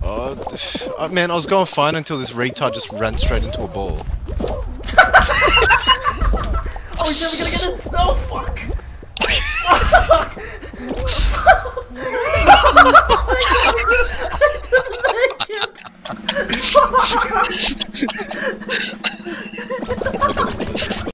Man, I was going fine until this retard just ran straight into a ball. Oh, he's never gonna get it! No, fuck!